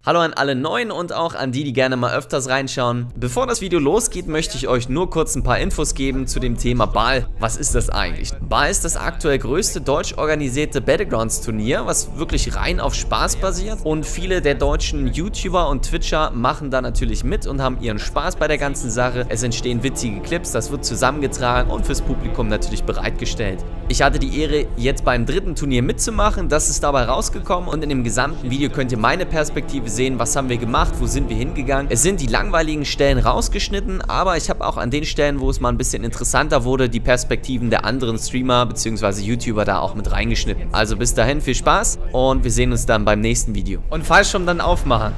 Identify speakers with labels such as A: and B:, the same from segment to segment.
A: Hallo an alle Neuen und auch an die, die gerne mal öfters reinschauen. Bevor das Video losgeht, möchte ich euch nur kurz ein paar Infos geben zu dem Thema BAL. Was ist das eigentlich? BAL ist das aktuell größte deutsch organisierte Battlegrounds-Turnier, was wirklich rein auf Spaß basiert. Und viele der deutschen YouTuber und Twitcher machen da natürlich mit und haben ihren Spaß bei der ganzen Sache. Es entstehen witzige Clips, das wird zusammengetragen und fürs Publikum natürlich bereitgestellt. Ich hatte die Ehre, jetzt beim dritten Turnier mitzumachen. Das ist dabei rausgekommen und in dem gesamten Video könnt ihr meine Perspektive sehen, was haben wir gemacht, wo sind wir hingegangen. Es sind die langweiligen Stellen rausgeschnitten, aber ich habe auch an den Stellen, wo es mal ein bisschen interessanter wurde, die Perspektiven der anderen Streamer bzw. YouTuber da auch mit reingeschnitten. Also bis dahin viel Spaß und wir sehen uns dann beim nächsten Video. Und Fallschirm dann aufmachen.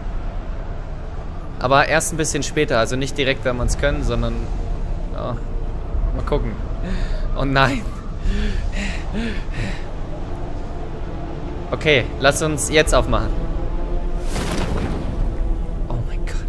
A: Aber erst ein bisschen später, also nicht direkt, wenn wir es können, sondern ja, mal gucken. Oh nein. Okay, lass uns jetzt aufmachen. Oh mein Gott.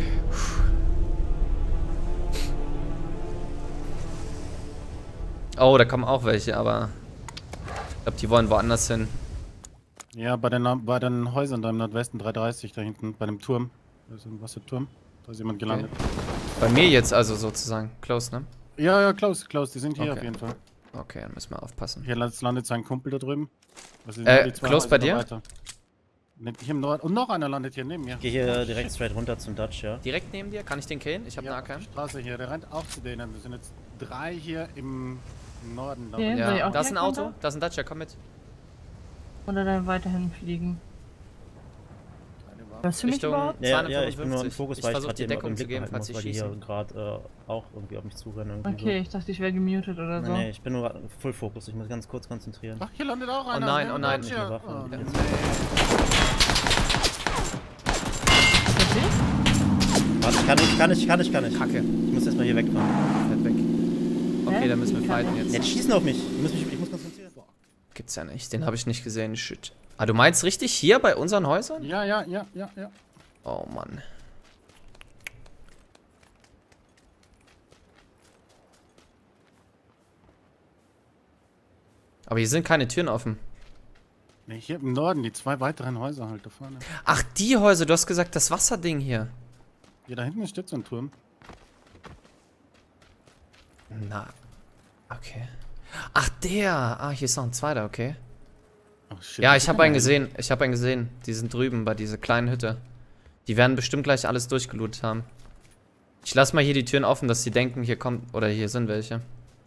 A: Oh, da kommen auch welche, aber ich glaube, die wollen woanders hin.
B: Ja, bei den Häusern da im Nordwesten 330, da hinten, bei dem Turm. Da ist ein Wasserturm. Da ist jemand gelandet.
A: Okay. Bei mir jetzt also sozusagen. Close, ne?
B: Ja, Klaus, die sind hier
A: Okay.
B: auf jeden Fall.
A: Okay, dann müssen wir aufpassen.
B: Hier landet sein Kumpel da drüben.
A: Close bei dir?
B: Hier im Nord und noch einer landet hier neben mir.
C: Ich gehe hier direkt straight runter zum Dutch, ja.
A: Direkt neben dir? Kann ich den killen? Ich habe
B: Ja,
A: eine AK.
B: Straße hier, der rennt auch zu denen. Wir sind jetzt 3 hier im Norden.
D: Ja. Soll ich
A: Ja,
D: auch
A: da ist ein
D: direkt
A: Auto,
D: runter?
A: da ist ein Dutcher, komm mit.
D: Oder dann weiterhin fliegen. Hörst du mich
A: Richtung
D: überhaupt?
C: Ja, ich bin nur im Fokus,
A: Ich
C: weil ich
A: versuche
C: gerade
A: die Deckung zu geben,
C: halten
A: falls
C: muss,
A: sie
C: weil die hier
A: schießen.
C: gerade auch irgendwie auf mich zurennen. Irgendwie
D: Okay, ich dachte, ich wäre gemutet oder so.
C: Nee, ich bin nur Full Fokus, ich muss ganz kurz konzentrieren.
B: Ach, hier landet auch einer.
A: nein, oh nein.
C: Nicht mehr Waffen.
B: Oh, nee.
C: Warte, kann ich.
A: Kacke.
C: Ich muss erstmal hier wegfahren.
A: Fährt weg. Okay,
D: Hä?
A: dann müssen wir
D: Wie kann
A: fighten
D: ich?
A: jetzt.
C: Jetzt schießen auf mich. Ich muss konzentrieren.
A: Gibt's ja nicht, den habe ich nicht gesehen. Shit. Ah, du meinst richtig hier bei unseren Häusern?
B: Ja.
A: Oh Mann. Aber hier sind keine Türen offen.
B: Nee, hier im Norden, die 2 weiteren Häuser halt da vorne.
A: Ach, die Häuser, du hast gesagt, das Wasserding hier.
B: Hier da hinten steht so ein Turm.
A: Na, okay. Ach, der. Ah, hier ist noch ein zweiter, okay.
B: Ach, shit.
A: Ja, ich habe einen gesehen. Die sind drüben bei dieser kleinen Hütte. Die werden bestimmt gleich alles durchgelootet haben. Ich lasse mal hier die Türen offen, dass sie denken, hier kommt, oder hier sind welche.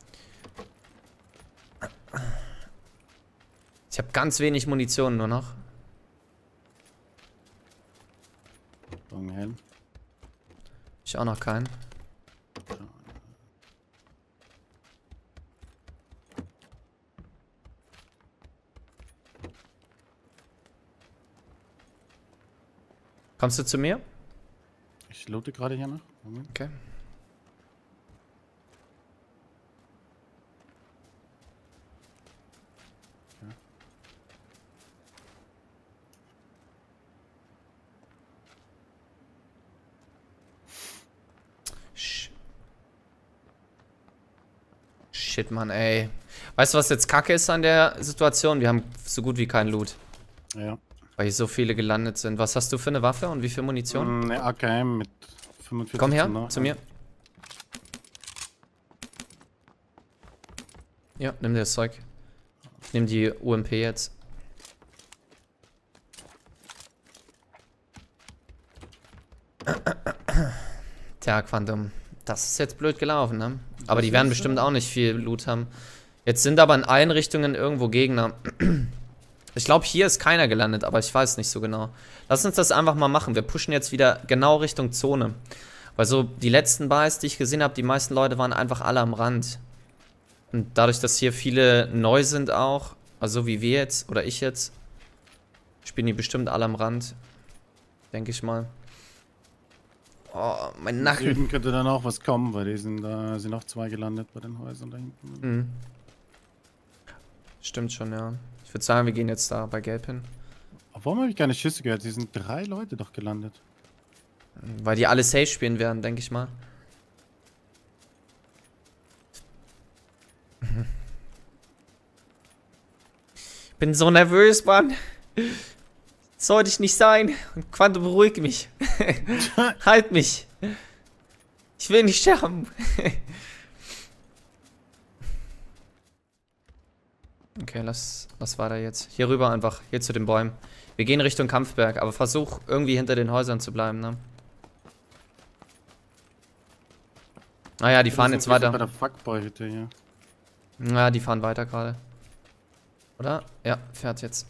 A: Ich habe ganz wenig Munition nur noch.
B: Helm.
A: Ich auch noch keinen. Kommst du zu mir?
B: Ich loote gerade hier noch. Moment.
A: Okay. Shit, Mann, ey. Weißt du, was jetzt kacke ist an der Situation? Wir haben so gut wie keinen Loot.
B: Ja.
A: Weil hier so viele gelandet sind. Was hast du für eine Waffe und wie viel Munition?
B: Eine AKM mit 45.
A: Komm her, zu mir. Ja, nimm dir das Zeug. Ich nehm die UMP jetzt. Tja, Quantum. Das ist jetzt blöd gelaufen, ne? Aber die werden bestimmt auch nicht viel Loot haben. Jetzt sind aber in allen Richtungen irgendwo Gegner. Ich glaube, hier ist keiner gelandet, aber ich weiß nicht so genau. Lass uns das einfach mal machen. Wir pushen jetzt wieder genau Richtung Zone. Weil so die letzten Buys, die ich gesehen habe, die meisten Leute waren einfach alle am Rand. Und dadurch, dass hier viele neu sind auch, also wie wir jetzt oder ich jetzt, spielen die bestimmt alle am Rand. Denke ich mal. Oh, mein
B: Im
A: Nacken.
B: Süden könnte dann auch was kommen, weil da sind noch 2 gelandet bei den Häusern da hinten.
A: Mhm. Stimmt schon, ja. Ich würde sagen, wir gehen jetzt da bei Gelb hin.
B: Warum habe ich keine Schüsse gehört? Hier sind 3 Leute doch gelandet.
A: Weil die alle safe spielen werden, denke ich mal. Bin so nervös, Mann. Sollte ich nicht sein. Quanto, beruhig mich. Halt mich. Ich will nicht sterben. Okay, lass weiter jetzt. Hier rüber einfach. Hier zu den Bäumen. Wir gehen Richtung Kampfberg, aber versuch irgendwie hinter den Häusern zu bleiben, ne? Naja, die fahren jetzt weiter.
B: Bei der Fuckboy-Hütte hier.
A: Ja, die fahren weiter gerade. Oder? Ja, fährt jetzt.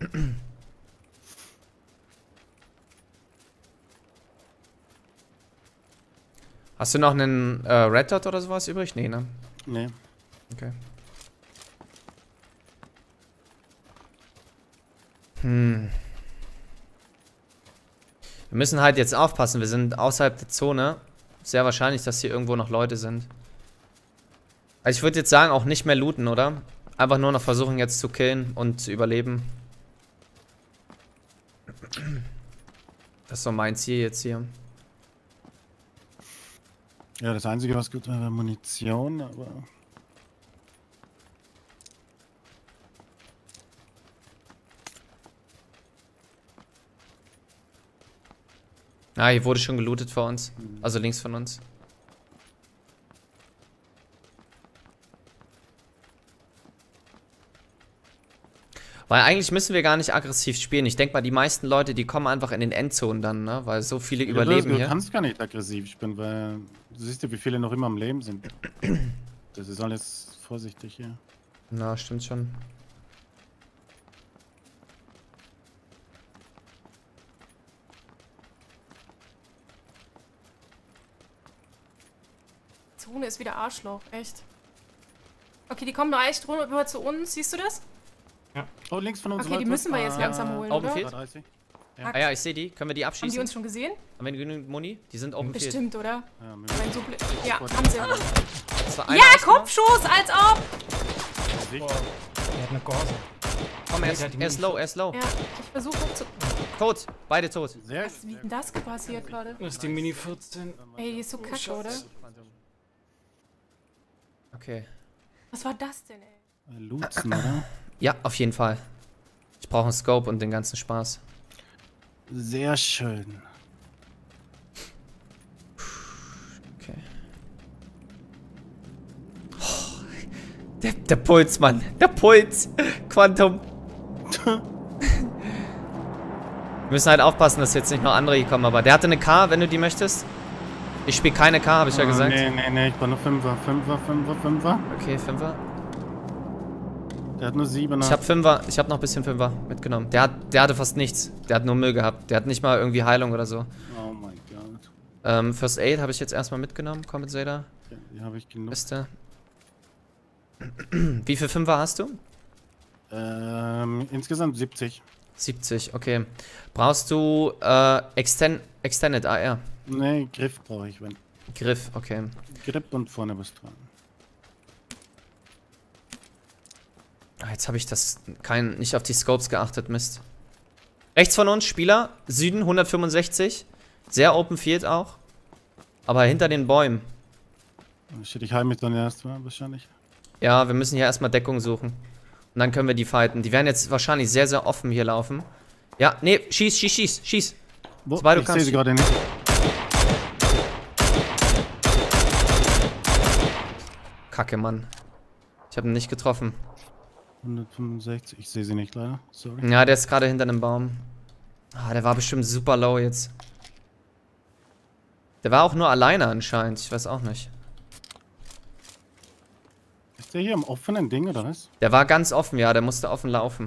A: Hast du noch einen Red Dot oder sowas übrig? Nee, ne?
B: Nee.
A: Okay. Wir müssen halt jetzt aufpassen. Wir sind außerhalb der Zone. Sehr wahrscheinlich, dass hier irgendwo noch Leute sind. Also ich würde jetzt sagen, auch nicht mehr looten, oder? Einfach nur noch versuchen jetzt zu killen und zu überleben. Das ist so mein Ziel jetzt hier.
B: Ja, das Einzige, was gut war, war Munition, aber...
A: Ah, hier wurde schon gelootet vor uns. Also links von uns. Weil eigentlich müssen wir gar nicht aggressiv spielen. Ich denke mal, die meisten Leute, die kommen einfach in den Endzonen dann, ne? Weil so viele überleben hier.
B: Du kannst gar nicht aggressiv spielen, weil du siehst ja, wie viele noch immer am Leben sind. Das ist alles vorsichtig hier.
A: Na, stimmt schon.
E: Zone ist wieder Arschloch, echt. Okay, die kommen nur echt rüber zu uns, siehst du das?
B: Ja. Oh, links von uns.
E: Okay, die müssen wir jetzt langsam holen,
A: Open
E: oder?
A: Field?
B: Ja.
A: Ah ja, ich sehe die. Können wir die
E: Haben
A: abschießen?
E: die uns schon gesehen?
A: Haben wir genügend Muni? Die sind Open Field.
E: Bestimmt, oder?
B: Ja,
E: Wenn so ja, haben sie.
A: Das war einer
E: Ja,
A: ausgenommen.
E: Kopfschuss, als ob!
B: Sicht.
F: Er hat eine Gorse.
A: Komm,
F: der hat die
A: er ist low, er ist low.
E: Ja, ich versuche zu...
A: Tot, beide tot.
B: Sehr
E: Was, wie denn das passiert gerade?
F: Das ist die Mini 14.
E: Ey, die ist so kacke, oder?
A: Okay.
E: Was war das denn, ey?
B: Lootzen, oder?
A: Ja, auf jeden Fall. Ich brauche einen Scope und den ganzen Spaß.
B: Sehr schön.
A: Okay. Oh, der Puls, Mann. Der Puls. Quantum. Wir müssen halt aufpassen, dass jetzt nicht noch andere hier kommen, aber der hatte eine K, wenn du die möchtest. Ich spiele keine K, habe ich ja gesagt.
B: Nee, ich war nur 5er.
A: Okay, 5er.
B: Der hat nur 7er.
A: Ich habe 5er, ich habe noch ein bisschen 5er mitgenommen. Der hatte fast nichts. Der hat nur Müll gehabt. Der hat nicht mal irgendwie Heilung oder so.
B: Oh mein Gott.
A: First Aid habe ich jetzt erstmal mitgenommen, Compensator.
B: Okay, die habe ich genug.
A: Beste. Wie viel 5er hast du?
B: Insgesamt 70.
A: 70, okay. Brauchst du Extended AR?
B: Nee, Griff brauche ich, wenn.
A: Griff, okay.
B: Grip und vorne was dran.
A: Ah, jetzt habe ich nicht auf die Scopes geachtet, Mist. Rechts von uns, Spieler, Süden 165. Sehr Open Field auch. Aber hinter den Bäumen.
B: Shit, ich heim mich dann erst, wahrscheinlich.
A: Ja, wir müssen hier erstmal Deckung suchen. Und dann können wir die fighten. Die werden jetzt wahrscheinlich sehr, sehr offen hier laufen. Ja, nee, schieß.
B: Wo?
A: Sobald du
B: Ich
A: kannst.
B: sehe sie gerade nicht.
A: Kacke, Mann. Ich habe ihn nicht getroffen.
B: 165, ich sehe sie nicht leider. Sorry.
A: Ja, der ist gerade hinter einem Baum. Ah, der war bestimmt super low jetzt. Der war auch nur alleine anscheinend. Ich weiß auch nicht.
B: Ist der hier im offenen Ding oder was?
A: Der war ganz offen, ja. Der musste offen laufen.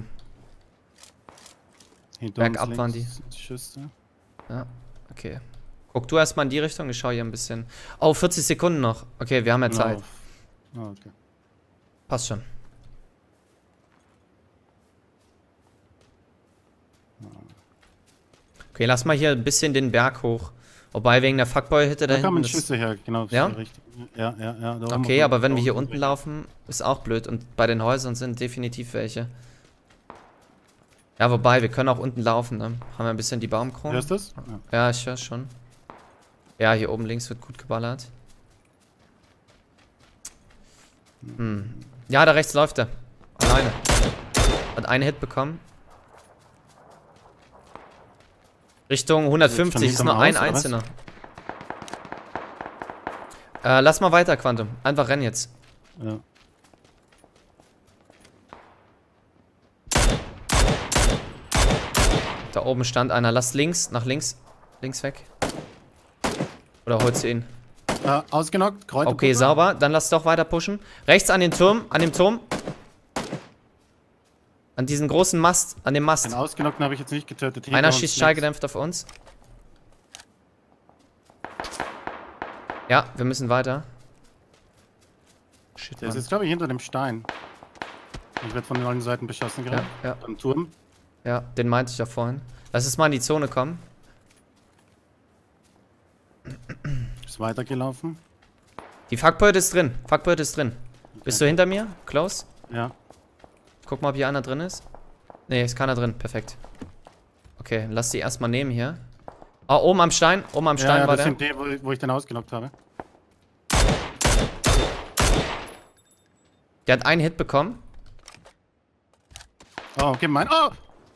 B: Hinter
A: Bergab
B: uns
A: waren
B: links Schüsse.
A: Ja, okay. Guck du erstmal in die Richtung. Ich schaue hier ein bisschen. Oh, 40 Sekunden noch. Okay, wir haben ja Zeit.
B: Oh, okay.
A: Passt schon. Okay, lass mal hier ein bisschen den Berg hoch. Wobei wegen der Fuckboy-Hitte da
B: Da kamen
A: hinten
B: Schüsse her, genau.
A: Ja?
B: Richtig. Ja. Da oben
A: Okay, aber wenn wir hier
B: oben
A: unten laufen, ist auch blöd. Und bei den Häusern sind definitiv welche. Ja, wobei, wir können auch unten laufen, ne? Haben wir ein bisschen die Baumkrone.
B: Hörst du das?
A: Ja, ich höre schon. Ja, hier oben links wird gut geballert. Ja, da rechts läuft er. Alleine. Hat einen Hit bekommen. Richtung 150, ist nur ein
B: Haus,
A: einzelner. Lass mal weiter, Quantum. Einfach rennen jetzt.
B: Ja.
A: Da oben stand einer. Lass links, nach links. Links weg. Oder holst du ihn?
B: Ausgenockt, Kräuter.
A: Okay, sauber. Dann lass doch weiter pushen. Rechts an den Turm, an dem Turm. An diesen großen Mast, an dem Mast.
B: Den Ausgenockten habe ich jetzt nicht getötet. Hinter
A: Einer
B: uns
A: schießt
B: links.
A: schallgedämpft auf uns. Ja, wir müssen weiter. Shit,
B: Der ist
A: Mann.
B: jetzt, glaube ich, hinter dem Stein. Ich werde von allen Seiten beschossen
A: Ja,
B: gerade.
A: ja,
B: Am Turm.
A: ja, den meinte ich ja vorhin. Lass uns mal in die Zone kommen.
B: Ist weitergelaufen.
A: Die Fuckbeute ist drin. Fuckbeute ist drin. Bist du hinter mir? Close?
B: Ja.
A: Guck mal, ob hier einer drin ist. Ne, ist keiner drin. Perfekt. Okay, lass die erstmal nehmen hier. Oh, oben am Stein. Oben am Stein
B: Ja,
A: war
B: das
A: der.
B: sind die, wo ich den ausgenockt habe.
A: Der hat einen Hit bekommen.
B: Oh, okay, mein. Oh!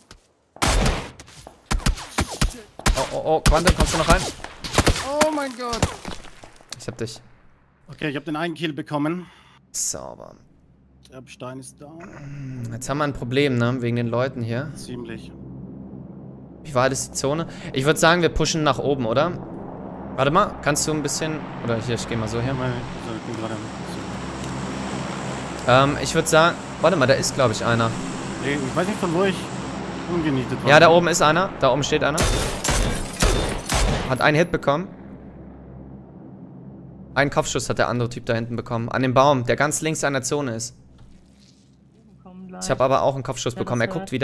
A: Oh, Quantum, kommst du noch rein?
B: Oh mein Gott!
A: Ich hab dich.
B: Okay, ich habe den einen Kill bekommen.
A: Sauber.
B: Der Stein ist down.
A: Jetzt haben wir ein Problem, ne? Wegen den Leuten hier.
B: Ziemlich.
A: Wie weit ist die Zone? Ich würde sagen, wir pushen nach oben, oder? Warte mal, kannst du ein bisschen... Oder hier, ich gehe mal so her.
B: Ich bin gerade.
A: Ich würde sagen... Warte mal, da ist, glaube ich, einer.
B: Ich weiß nicht, von wo ich umgenietet war.
A: Ja, da oben ist einer. Da oben steht einer. Hat einen Hit bekommen. Einen Kopfschuss hat der andere Typ da hinten bekommen. An dem Baum, der ganz links an der Zone ist.
D: Kommen gleich.
A: Ich habe aber auch einen Kopfschuss
D: Ja,
A: bekommen. Er
D: das
A: guckt
D: hört.
A: wieder.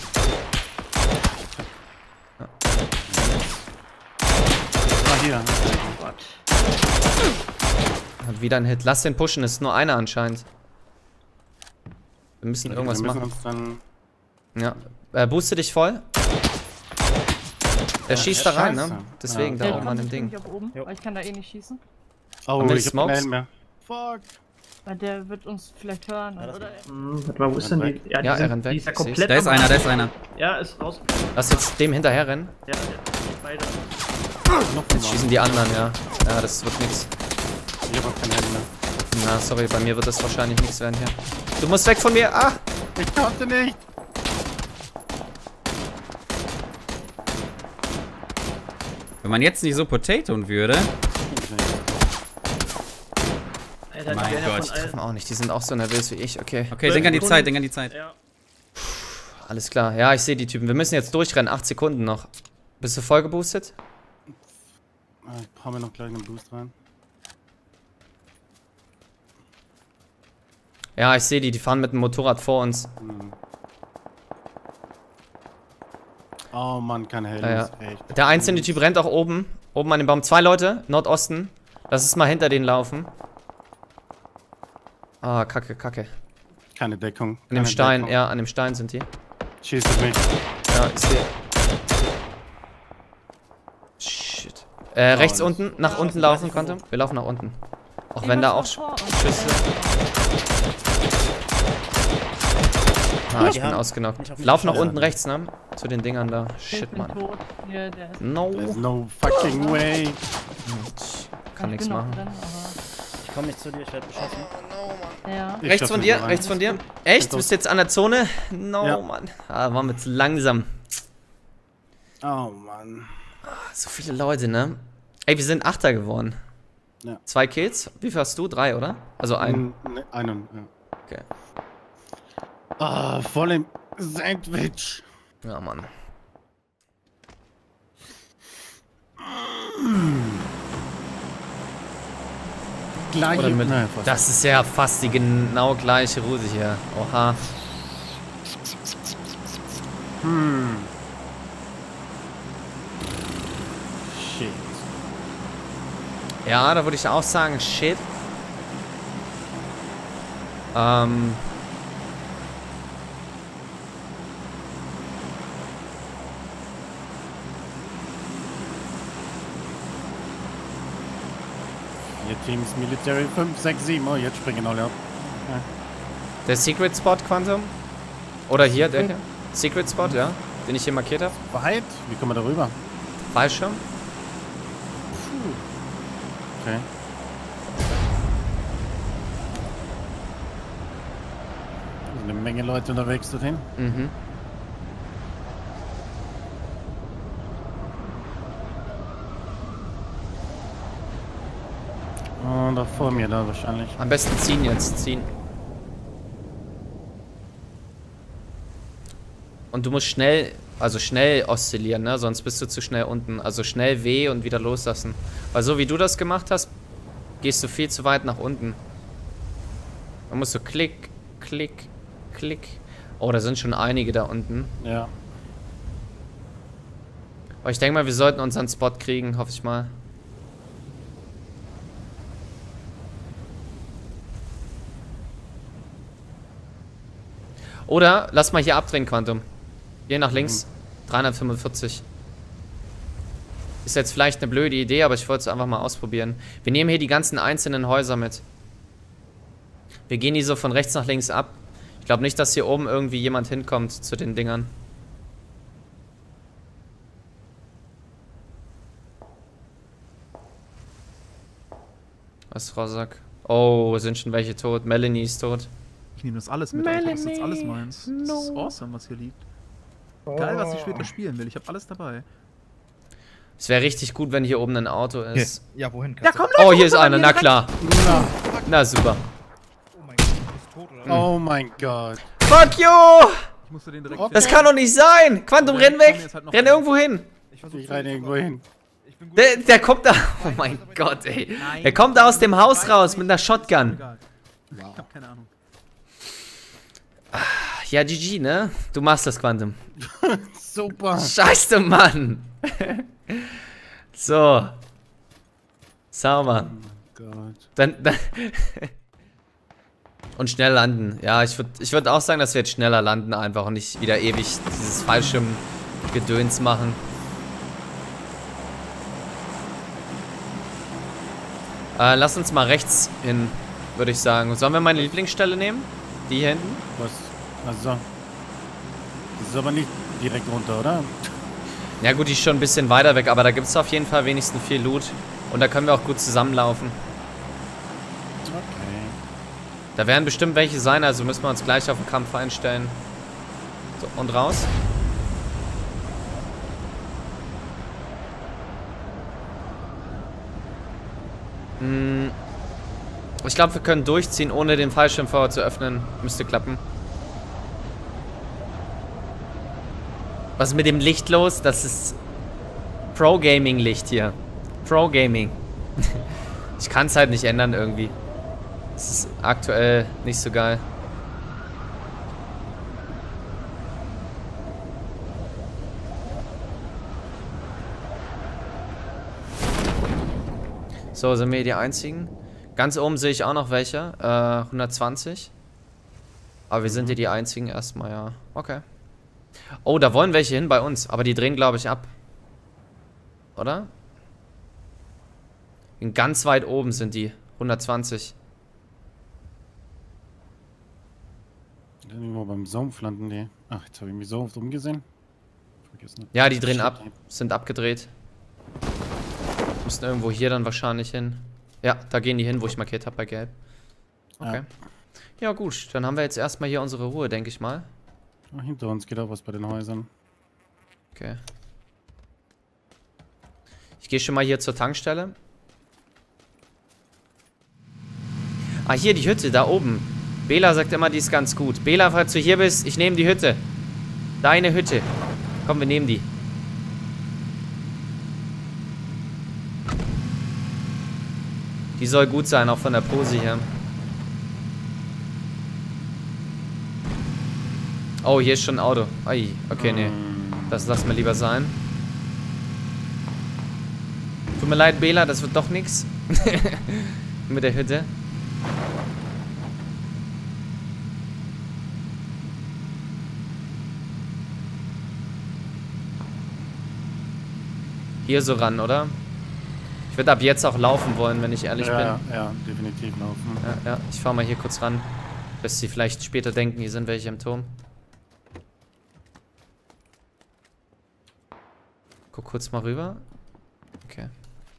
B: Hier.
D: Oh Gott.
A: Hat wieder einen Hit. Lass den pushen, es ist nur einer anscheinend. Wir müssen irgendwas
B: wir müssen
A: machen.
B: uns dann.
A: Ja. Booste dich voll. Er schießt da rein, ne?
B: scheiße.
A: Deswegen,
B: Ja.
A: da
D: Der
A: oben an dem
D: kommt
A: Ding.
D: nicht auf oben,
C: Jo.
D: weil ich kann da eh nicht schießen.
B: Oh,
A: Haben wir
B: ich hab
A: Smokes?
B: keinen mehr. Fuck.
D: Weil der wird uns vielleicht hören.
C: Ja, das
D: oder?
G: Warte mal, wo ist denn die? Ja,
A: Ja,
G: die,
A: er rennt weg.
G: die ist ja
A: Ich seh's.
G: komplett.
F: Da ist
G: am-
F: einer, da ist einer.
G: Ja, ist raus.
A: Lass jetzt dem hinterher rennen.
G: Ja, beide.
B: Noch
A: Jetzt schießen die anderen, ja. Ja, das wird nix.
B: Ich hab auch kein Handy mehr.
A: Na, sorry, bei mir wird das wahrscheinlich nichts werden hier. Du musst weg von mir. Ah!
B: Ich konnte nicht.
F: Wenn man jetzt nicht so Potaton würde.
G: Alter, die
F: Mein
G: werden ja
F: Gott.
G: von allen.
A: Treffen auch nicht. Die sind auch so nervös wie ich. Okay.
F: Okay, denk an die Zeit, denk an die Zeit.
G: Ja.
A: Alles klar. Ja, ich sehe die Typen. Wir müssen jetzt durchrennen. 8 Sekunden noch. Bist du voll geboostet?
B: Ich hau mir noch gleich einen Boost rein.
A: Ja, ich sehe die. Die fahren mit dem Motorrad vor uns.
B: Oh Mann, kein Helm.
A: Ja, ja.
B: Ist echt.
A: Der einzelne Typ rennt auch oben. Oben an dem Baum. 2 Leute. Nordosten. Lass es mal hinter denen laufen. Ah, kacke, kacke.
B: Keine Deckung.
A: An dem Stein. Ja, an dem Stein sind die.
B: Schießt auf mich.
A: Ja, ich sehe. Shit. Rechts
B: das-
A: unten, nach unten laufen konnte. Wir laufen nach unten. Auch wenn da auch Schüsse. Ah, ich
C: Die
A: bin
C: haben
A: ausgenockt.
C: nicht auf mich
A: Lauf nach
C: geschossen.
A: unten rechts, ne? Zu den Dingern da. Shit, Mann.
D: Tot. Hier, der ist
A: No.
B: There's no fucking way.
A: Ich kann
D: ich
A: nichts
D: bin noch
A: machen.
D: drin,
C: Ich komm nicht zu dir, ich werde beschossen.
D: aber ja.
B: Ich
A: Rechts
B: schaff
A: von
B: mich
A: dir,
B: noch rein.
A: rechts von dir. Echt? Du bist jetzt an der Zone? No,
B: Ja.
A: Mann. Ah, waren wir zu langsam.
B: Oh Mann.
A: So viele Leute, ne? Ey, wir sind Achter geworden.
B: Ja.
A: 2 Kills. Wie viel hast du? 3, oder? Also ein.
B: Einen, ja.
A: Okay.
B: Ah, voll im Sandwich.
A: Ja, Mann.
B: Gleich.
A: Oder mit,
B: Nein, fast.
A: das ist ja fast die genau gleiche Route hier. Oha.
B: Shit.
A: Ja, da würde ich auch sagen, shit.
B: Ihr Teams Military 5, 6, 7. Oh, jetzt springen alle ab.
A: Der Secret Spot Quantum? Oder hier, der hier? Secret Spot, ja. den ich hier markiert habe.
B: Weit? Wie kommen wir da rüber?
A: Fallschirm.
B: Okay. Da sind eine Menge Leute unterwegs dorthin.
A: Mhm.
B: Oh, da vor mir da wahrscheinlich.
A: Am besten ziehen jetzt, ziehen. Und du musst schnell, also schnell oszillieren, ne? Sonst bist du zu schnell unten. Also schnell W und wieder loslassen. Weil so wie du das gemacht hast, gehst du viel zu weit nach unten. Man muss so klick, klick, klick. Oh, da sind schon einige da unten.
B: Ja.
A: Aber ich denke mal, wir sollten unseren Spot kriegen, hoffe ich mal. Oder lass mal hier abdrehen, Quantum. Hier nach links. 345. Ist jetzt vielleicht eine blöde Idee, aber ich wollte es einfach mal ausprobieren. Wir nehmen hier die ganzen einzelnen Häuser mit. Wir gehen die so von rechts nach links ab. Ich glaube nicht, dass hier oben irgendwie jemand hinkommt zu den Dingern. Was, Rosak? Oh, sind schon welche tot. Melanie ist tot.
H: Ich nehme das alles mit, Alter. Das ist jetzt alles meins. Das ist awesome, was hier liegt. Geil, was ich später spielen will. Ich habe alles dabei.
A: Es wäre richtig gut, wenn hier oben ein Auto ist.
I: Ja, wohin?
H: Ja, komm,
A: Oh, hier ist einer, na klar. Na super.
I: Oh mein Gott, du bist tot, oder?
B: Oh mein Gott.
A: Fuck you!
H: Ich musste den direkt
A: Das kann doch nicht sein! Quantum, renn weg! Renn irgendwo hin!
B: Ich rein irgendwo hin.
A: Der kommt da. Oh mein Gott, ey. Der kommt da aus dem Haus raus mit einer Shotgun.
H: Egal. Ich hab keine Ahnung.
A: Ja, GG, ne? Du machst das, Quantum.
B: Super.
A: Scheiße, Mann! So. Sauber.
B: Oh Gott.
A: Dann und schnell landen. Ja, ich würd auch sagen, dass wir jetzt schneller landen einfach und nicht wieder ewig dieses Fallschirmgedöns machen. Lass uns mal rechts hin, würde ich sagen. Sollen wir meine Lieblingsstelle nehmen? Die hier hinten?
B: Was? Also. Das ist aber nicht direkt runter, oder?
A: Ja gut, die ist schon ein bisschen weiter weg, aber da gibt es auf jeden Fall wenigstens viel Loot. Und da können wir auch gut zusammenlaufen.
B: Okay.
A: Da werden bestimmt welche sein, also müssen wir uns gleich auf den Kampf einstellen. So, und raus. Ich glaube, wir können durchziehen, ohne den Fallschirm vorher zu öffnen. Müsste klappen. Was ist mit dem Licht los? Das ist Pro-Gaming-Licht hier. Pro-Gaming. Ich kann es halt nicht ändern irgendwie. Das ist aktuell nicht so geil. So, sind wir hier die einzigen? Ganz oben sehe ich auch noch welche. 120. Aber wir sind hier die einzigen erstmal, ja. Okay. Oh, da wollen welche hin bei uns. Aber die drehen, glaube ich, ab. Oder? Ganz weit oben sind die. 120.
B: Irgendwo beim Sumpf landen die. Ach, jetzt habe ich mich so oft umgesehen. Vergessen.
A: Ja, die drehen ab. Sind abgedreht. Müssen irgendwo hier dann wahrscheinlich hin. Ja, da gehen die hin, wo ich markiert habe bei Gelb. Okay. Ja, gut. Dann haben wir jetzt erstmal hier unsere Ruhe, denke ich mal.
B: Oh, hinter uns geht auch was bei den Häusern.
A: Okay. Ich gehe schon mal hier zur Tankstelle. Ah, hier die Hütte, da oben. Bela sagt immer, die ist ganz gut. Bela, falls du hier bist, ich nehme die Hütte. Deine Hütte. Komm, wir nehmen die. Die soll gut sein, auch von der Pose hier. Oh, hier ist schon ein Auto. Ai, okay, nee. Das lassen wir lieber sein. Tut mir leid, Bela, das wird doch nix. Mit der Hütte. Hier so ran, oder? Ich würde ab jetzt auch laufen wollen, wenn ich ehrlich bin.
B: Ja, definitiv laufen.
A: Ja, ich fahr mal hier kurz ran. Bis sie vielleicht später denken, hier sind welche im Turm. Guck kurz mal rüber. Okay.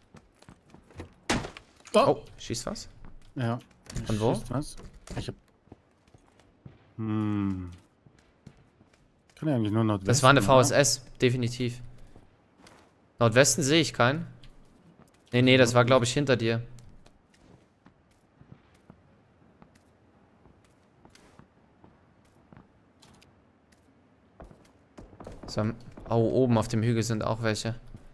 B: Oh,
A: schießt was?
B: ja.
A: Von wo?
B: Schießt was? Ich hab... Kann ja eigentlich nur Nordwesten.
A: Das war eine
B: oder?
A: VSS, definitiv. Nordwesten sehe ich keinen. Nee, das war, glaube ich, hinter dir. So, oh, oben auf dem Hügel sind auch welche.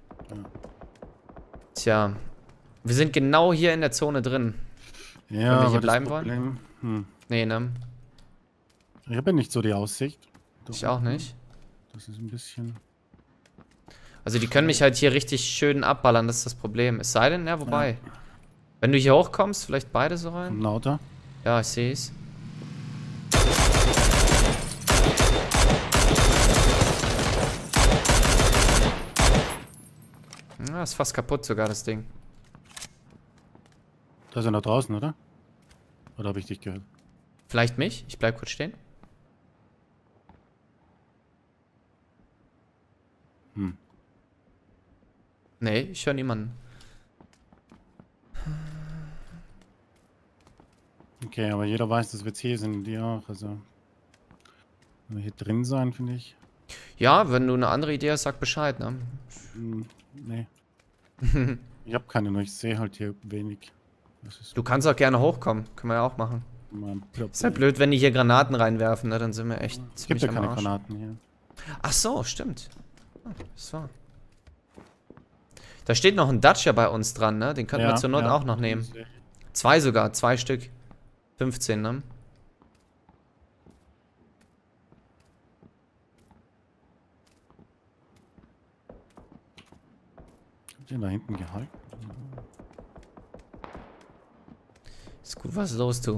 A: Tja. Wir sind genau hier in der Zone drin.
B: Ja,
A: Wenn wir
B: aber
A: hier
B: das
A: bleiben
B: Problem,
A: Nee, ne?
B: Ich habe ja nicht so die Aussicht.
A: Ich auch nicht.
B: Das ist ein bisschen...
A: Also die können mich halt hier richtig schön abballern, das ist das Problem. Es sei denn, ja, wobei. Ja. Wenn du hier hochkommst, vielleicht beide so rein.
B: Ein Auto.
A: Ja, ich sehe es. Ja, ist fast kaputt sogar, das Ding.
B: Da ist er noch draußen, oder? Oder habe ich dich gehört?
A: Vielleicht mich? Ich bleib kurz stehen. Nee, ich höre niemanden.
B: Okay, aber jeder weiß, dass wir hier sind, die auch. Also, wenn wir hier drin sein, finde ich.
A: Ja, wenn du eine andere Idee hast, sag Bescheid, ne?
B: Nee. Ich habe keine, nur ich sehe halt hier wenig.
A: Du kannst auch gerne hochkommen. Können wir ja auch machen. Ist halt blöd, wenn die hier Granaten reinwerfen, ne? Dann sind wir echt ziemlich
B: gibt ja
A: am
B: keine
A: Arsch.
B: Granaten hier.
A: Ach so, stimmt. Oh, das war. Da steht noch ein Dacia bei uns dran, ne? Den könnten wir zur Not auch noch nehmen. 2 sogar, 2 Stück. 15, ne?
B: Habt ihr da hinten gehalten?
A: Ist gut, was los, du.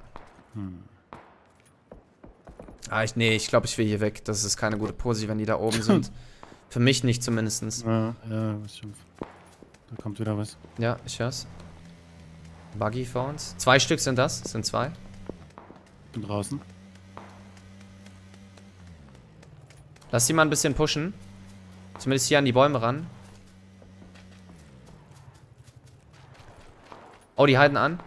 A: Nee, ich glaube, ich will hier weg. Das ist keine gute Posi, wenn die da oben sind. Für mich nicht zumindest.
B: Ja, was schon. Da kommt wieder was.
A: Ja, ich hör's. Buggy vor uns. 2 Stück sind das. Das sind 2.
B: Bin draußen.
A: Lass die mal ein bisschen pushen. Zumindest hier an die Bäume ran. Oh, die halten an.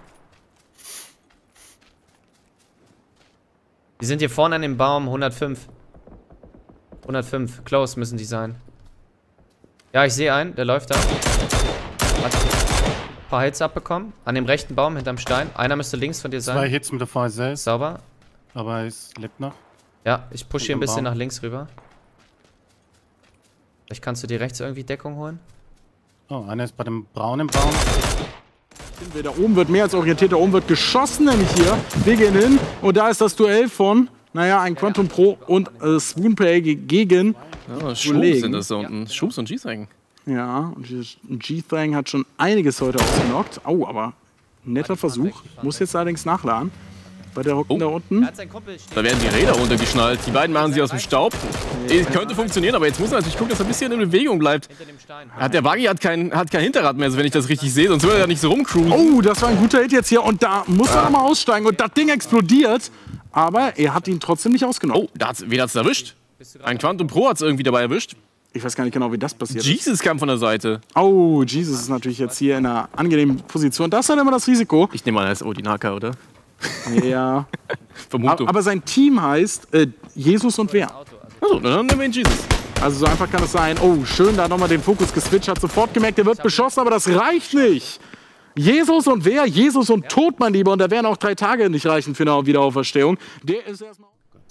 A: Die sind hier vorne an dem Baum. 105. 105. Close müssen die sein. Ja, ich sehe einen. Der läuft da. Hat ein paar Hits abbekommen. An dem rechten Baum hinterm Stein. Einer müsste links von dir sein.
B: 2 Hits mit der VSS.
A: Sauber.
B: Aber es lebt noch.
A: Ja, ich pushe hier ein bisschen
B: Baum.
A: nach links rüber. Vielleicht kannst du dir rechts irgendwie Deckung holen.
B: Oh, einer ist bei dem braunen Baum.
J: Da oben wird mehr als orientiert, da oben wird geschossen, nämlich hier. Wir gehen hin und da ist das Duell von, naja, ein Quantum Pro und Swoonpay gegen
K: Schubs sind das da unten. Schubs und G-Thang.
J: Ja, und G-Thang hat schon einiges heute ausgenockt. Oh, aber netter Versuch. Muss jetzt allerdings nachladen. Bei der Rücken da unten.
K: Da werden die Räder runtergeschnallt. Die beiden machen sie aus dem Staub. Ja. Könnte funktionieren, aber jetzt muss er natürlich gucken, dass er ein bisschen in Bewegung bleibt. Der Buggy hat kein Hinterrad mehr, also wenn ich das richtig sehe, sonst würde er ja nicht so rumcruisen.
J: Oh, das war ein guter Hit jetzt hier und da muss er nochmal aussteigen und das Ding explodiert. Aber er hat ihn trotzdem nicht ausgenommen.
K: Oh, wen hat's erwischt? Ein Quantum Pro hat's irgendwie dabei erwischt.
J: Ich weiß gar nicht genau, wie das passiert ist.
K: Jesus kam von der Seite.
J: Oh, Jesus ist natürlich jetzt hier in einer angenehmen Position. Das ist dann immer das Risiko.
K: Ich nehme an, er ist Odinaka, oder?
J: Ja.
K: Vermutung.
J: Aber sein Team heißt Jesus und wer?
K: Achso, dann nehmen wir ihn Jesus.
J: Also so einfach kann es sein. Oh, schön, da nochmal den Fokus geswitcht, hat sofort gemerkt, er wird beschossen, aber das reicht nicht. Jesus und wer? Jesus und Tod, mein Lieber. Und da wären auch 3 Tage nicht reichen für eine Wiederauferstehung. Der ist erstmal...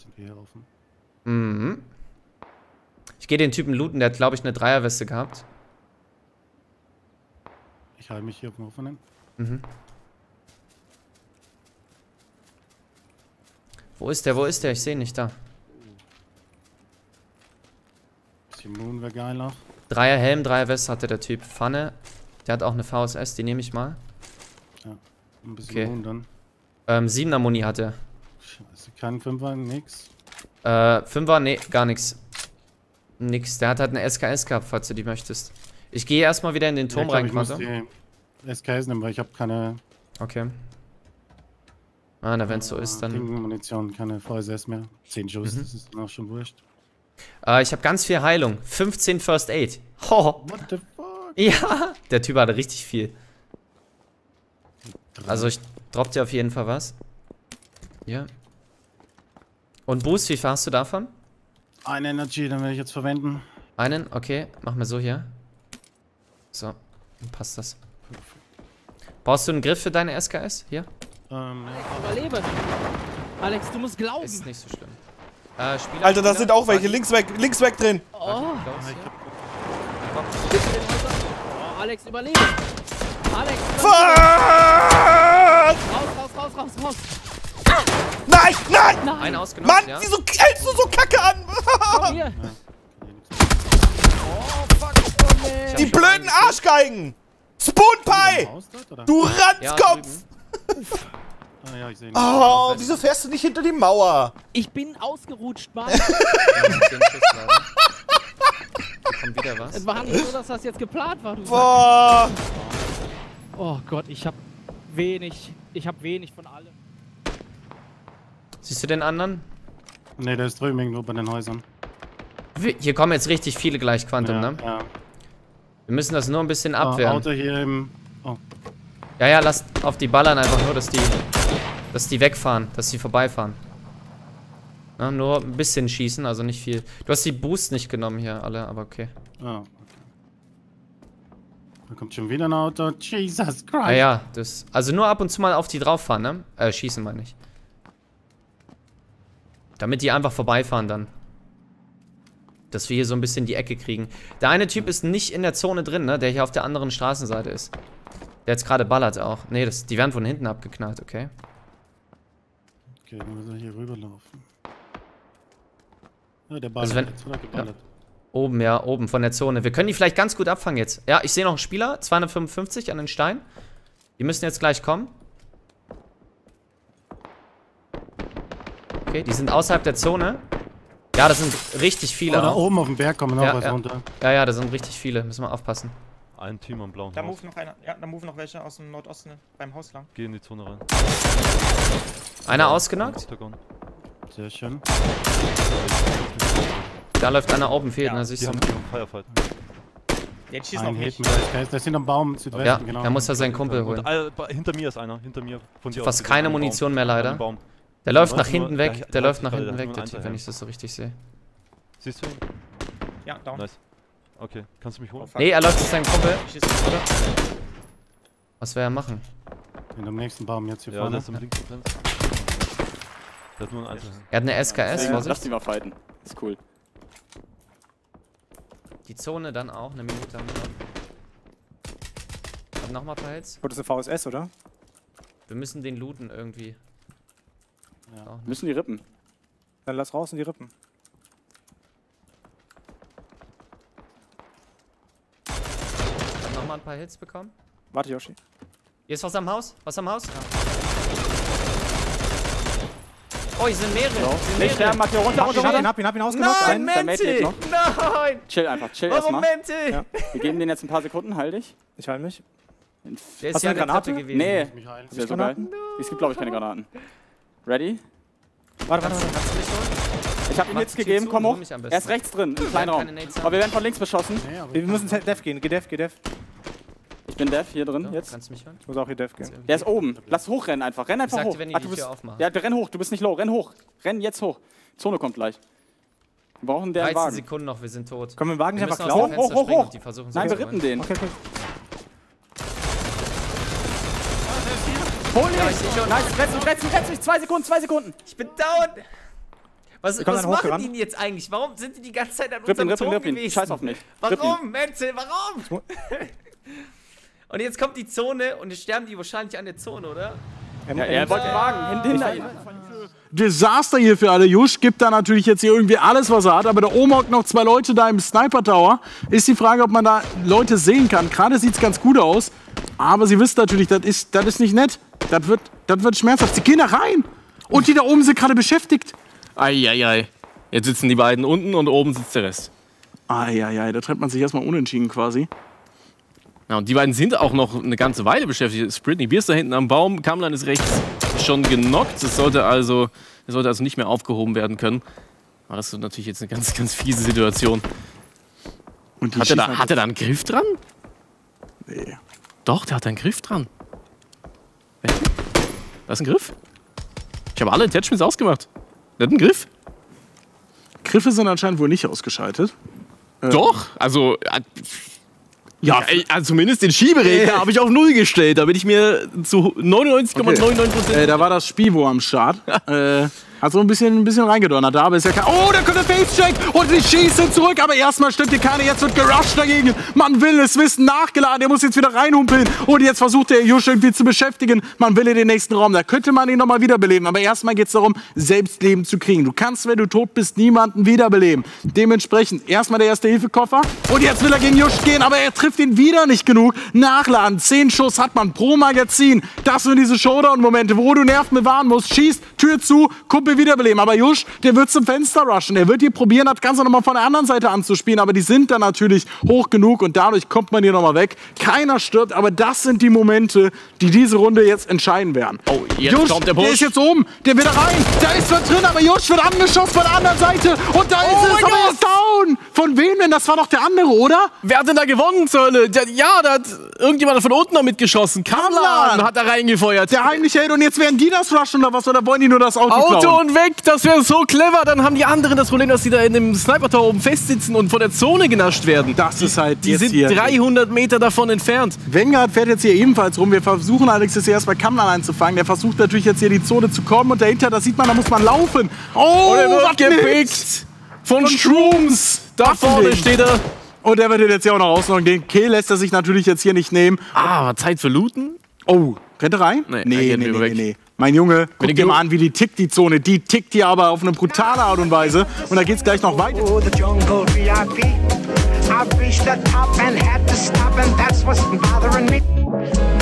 A: Mhm. Ich gehe den Typen looten, der hat, glaube ich, eine Dreierweste gehabt.
B: Ich halte mich hier auf dem Offenen.
A: Mhm. Wo ist der? Wo ist der? Ich sehe ihn nicht da.
B: Bisschen Moon wäre geil noch.
A: Dreier Helm, Dreier Weste hatte der Typ. Pfanne. Der hat auch eine VSS, die nehme ich mal.
B: Ja, ein bisschen Moon dann.
A: 7er Muni hat er.
B: Scheiße, kein 5er, nix.
A: 5er, nee, gar nichts. Nix. Der hat halt eine SKS gehabt, falls du die möchtest. Ich gehe erstmal wieder in den Turm rein,
B: ich muss die SKS nehmen, weil ich habe keine...
A: Okay. Ah, na, wenn es so ist, dann...
B: Munition, keine VSS mehr. 10 Schuss, das ist dann auch schon wurscht.
A: Ich habe ganz viel Heilung. 15 First Aid. Oh.
B: What the fuck?
A: Ja, der Typ hatte richtig viel. Also ich dropp dir auf jeden Fall was. Ja. Und Boost, wie viel hast du davon?
B: Eine Energy, den will ich jetzt verwenden.
A: Einen? Okay, machen wir so hier. So, dann passt das. Brauchst du einen Griff für deine SKS? Hier?
C: Überlebe. Alex, du musst glauben.
A: Ist nicht so schlimm.
L: Alter, da sind auch welche. Links weg drin.
C: Oh. Alex, überlebe. Alex,
L: Fuck!
C: Raus.
L: Nein!
A: Einen ausgenommen,
L: Mann,
A: ja.
L: wieso hältst du so Kacke an?
C: Komm hier.
L: Die blöden Arschgeigen! Spoon Pie! Du Ranzkopf!
B: Ah, ja, ich sehe ihn.
L: Oh, wieso fährst du nicht hinter die Mauer?
C: Ich bin ausgerutscht, Mann.
A: Hier kommt wieder was.
C: Es war nicht so, dass das jetzt geplant war. Du
L: Boah!
C: Oh Gott, ich hab wenig von allem.
A: Siehst du den anderen?
B: Ne, der ist drüben irgendwo bei den Häusern.
A: Hier kommen jetzt richtig viele gleich, Quantum, ne?
B: Ja.
A: Wir müssen das nur ein bisschen abwehren.
B: Auto hier im... Oh.
A: Ja, lasst auf die ballern einfach nur, dass die wegfahren, dass die vorbeifahren. Na, nur ein bisschen schießen, also nicht viel. Du hast die Boost nicht genommen hier alle, aber okay.
B: Oh, okay. Da kommt schon wieder ein Auto. Jesus Christ.
A: Ja, das. Also nur ab und zu mal auf die drauf fahren, ne? Schießen meine ich. Damit die einfach vorbeifahren dann. Dass wir hier so ein bisschen die Ecke kriegen. Der eine Typ ist nicht in der Zone drin, ne? Der hier auf der anderen Straßenseite ist. Der jetzt gerade ballert auch. Ne, die werden von hinten abgeknallt, okay.
B: Okay, dann müssen wir hier rüberlaufen. Ja, der Ball
A: Also wenn,
B: jetzt, oder? Geballert.
A: Ja, oben von der Zone. Wir können die vielleicht ganz gut abfangen jetzt. Ja, ich sehe noch einen Spieler. 255 an den Stein. Die müssen jetzt gleich kommen. Okay, die sind außerhalb der Zone. Ja, das sind richtig viele.
B: Oh, da oben auf dem Berg kommen noch was runter.
A: Ja, da sind richtig viele. Müssen wir aufpassen.
I: Ein Team am blauen
M: Da move noch einer. Ja, da move noch welche aus dem Nordosten beim Haus lang.
I: Geh in die Zone rein.
A: Einer ausgenockt.
B: Sehr schön.
A: Da läuft einer oben, fehlt,
I: ja,
A: ne? Siehst du?
I: Firefight.
M: Jetzt schießen auf mich.
B: Der ist am Baum Südwesten,
A: ja,
B: genau.
A: Da muss er seinen Kumpel holen.
I: Und, hinter mir ist einer, hinter mir. Von dir
A: fast keine Munition mehr, leider. Der läuft nach hinten weg, der läuft nach hinten weg, der Typ, wenn ich das so richtig sehe.
I: Siehst du ihn?
M: Ja, down.
I: Nice. Okay, kannst du mich holen?
A: Nee, er läuft zu seinem Kumpel. Was will er machen?
B: In dem nächsten Baum jetzt hier
I: ja,
B: vorne.
I: Der ist im links drin. Der hat nur einen Einzelnen.
A: Er hat eine SKS, Vorsicht.
N: Lass die mal fighten. Ist cool.
A: Die Zone dann auch, eine Minute haben wir noch. Hab nochmal ein paar Hits.
M: Wurde das eine VSS, oder?
A: Wir müssen den looten irgendwie.
N: Ja. Müssen die rippen.
M: Dann lass raus in die Rippen.
A: Hab nochmal ein paar Hits bekommen.
M: Warte, Yoshi.
A: Hier ist was am Haus? Was am Haus? Ja. Oh, hier sind mehrere.
N: Nicht sterben, Matteo, runter.
M: Hab ihn ausgenockt.
A: Nein, Mental! Nein!
N: Chill einfach, chill erstmal.
A: Mental!
N: Ja. Wir geben denen jetzt ein paar Sekunden, halt dich.
M: Ich heil mich.
A: Der ist ja eine Granate gewesen.
N: Nee, das wäre so geil. Es gibt, glaube ich, keine Granaten. Ready?
M: Warte.
N: Ich hab ihm Hits gegeben, komm hoch. Er ist rechts drin, im kleinen Raum. Aber wir werden von links beschossen.
M: Wir müssen Def gehen, geh Def.
N: Ich bin Def hier drin, jetzt.
A: Kannst du mich hören?
M: Ich muss auch hier Def gehen.
N: Der ist oben. Lass hochrennen einfach. Renn einfach hoch.
A: Wenn ich die Tür aufmache.
N: Ja, renn hoch. Du bist nicht low. Renn hoch. Renn jetzt hoch. Zone kommt gleich. Wir brauchen den
A: 13
N: Wagen.
A: Sekunden noch, wir sind tot.
M: Können wir den Wagen nicht einfach
A: klauen?
N: Hoch.
A: Die versuchen
N: Nein, wir rippen den.
M: Okay.
N: Hol ihn! Nice, retz mich. 2 Sekunden.
A: Ich bin down. Was machen die jetzt eigentlich? Warum sind die ganze Zeit an unserem Turm gewesen?
N: Scheiß auf mich.
A: Warum, Menzel, warum? Und jetzt kommt die Zone und jetzt sterben die wahrscheinlich an der Zone, oder?
N: Ja, er wollte den Wagen hinter ihm.
J: Desaster hier für alle. Jusch gibt da natürlich jetzt hier irgendwie alles, was er hat. Aber da oben hockt noch 2 Leute da im Sniper Tower. Ist die Frage, ob man da Leute sehen kann. Gerade sieht es ganz gut aus. Aber sie wissen natürlich, das ist nicht nett. Das wird schmerzhaft. Sie gehen da rein. Und die da oben sind gerade beschäftigt.
K: Eieiei. Jetzt sitzen die beiden unten und oben sitzt der Rest.
J: Eieiei, da trennt man sich erstmal unentschieden quasi.
K: Ja, und die beiden sind auch noch eine ganze Weile beschäftigt. Spritney Beer ist da hinten am Baum, Kamlan ist rechts schon genockt. Es sollte also nicht mehr aufgehoben werden können. Aber das ist natürlich jetzt eine ganz, ganz fiese Situation.
J: Und
K: hat er da einen Griff dran?
J: Nee.
K: Doch, der hat einen Griff dran. Da ist ein Griff. Ich habe alle Attachments ausgemacht. Der hat einen Griff.
J: Griffe sind anscheinend wohl nicht ausgeschaltet.
K: Doch, also... Ja, also zumindest den Schieberegler habe ich auf 0 gestellt, damit ich mir zu 99,99%...
J: Da war das Spivo am Start. Hat so ein bisschen reingedonnert. Da aber ist ja kein... Oh, da kommt der Face-Check und sie schießen zurück. Aber erstmal stimmt hier keiner. Jetzt wird gerusht dagegen. Man will es wissen. Nachgeladen. Der muss jetzt wieder reinhumpeln. Und jetzt versucht der Jusch irgendwie zu beschäftigen. Man will in den nächsten Raum. Da könnte man ihn nochmal wiederbeleben. Aber erstmal geht es darum, Selbstleben zu kriegen. Du kannst, wenn du tot bist, niemanden wiederbeleben. Dementsprechend erstmal der Erste-Hilfe-Koffer. Und jetzt will er gegen Jusch gehen. Aber er trifft ihn wieder nicht genug. Nachladen. 10 Schuss hat man pro Magazin. Das sind diese Showdown-Momente, wo du Nerven bewahren musst. Schießt, Tür zu, Kumpel wiederbeleben. Aber Jusch, der wird zum Fenster rushen. Er wird hier probieren, das Ganze nochmal von der anderen Seite anzuspielen. Aber die sind dann natürlich hoch genug und dadurch kommt man hier nochmal weg. Keiner stirbt, aber das sind die Momente, die diese Runde jetzt entscheiden werden.
K: Oh, jetzt
J: Jusch,
K: kommt der Push.
J: Der ist jetzt oben, der will da rein. Da ist was drin, aber Jusch wird angeschossen von der anderen Seite. Und da ist es, aber er ist down. Von wem denn? Das war doch der andere, oder?
K: Wer hat denn da gewonnen, zur Hölle? Ja, da hat irgendjemand von unten noch mitgeschossen. Kamlan hat da reingefeuert.
J: Der heimlich hält und jetzt werden die das rushen oder was? Oder wollen die nur das Auto klauen?
K: Und weg, das wäre so clever. Dann haben die anderen das Problem, dass die da in dem Sniper-Tower oben festsitzen und von der Zone genascht werden.
J: Das ist halt
K: Die sind hier 300 Meter davon entfernt.
J: Vanguard fährt jetzt hier ebenfalls rum. Wir versuchen Alex jetzt erst bei Kamlan einzufangen. Der versucht natürlich jetzt hier die Zone zu kommen und dahinter, da sieht man, da muss man laufen. Oh,
K: und er wird gepickt von Shrooms. Da vorne steht er.
J: Und der wird jetzt ja auch noch rausnehmen. Den Kill lässt er sich natürlich jetzt hier nicht nehmen.
K: Ah, Zeit für Looten?
J: Oh, rennt er rein? Nee. Mein Junge, guck dir mal an, wie die tickt, die Zone. Die tickt hier aber auf eine brutale Art und Weise. Und da geht's gleich noch weiter.
O: I've reached the top and had to stop, and that's what's bothering me.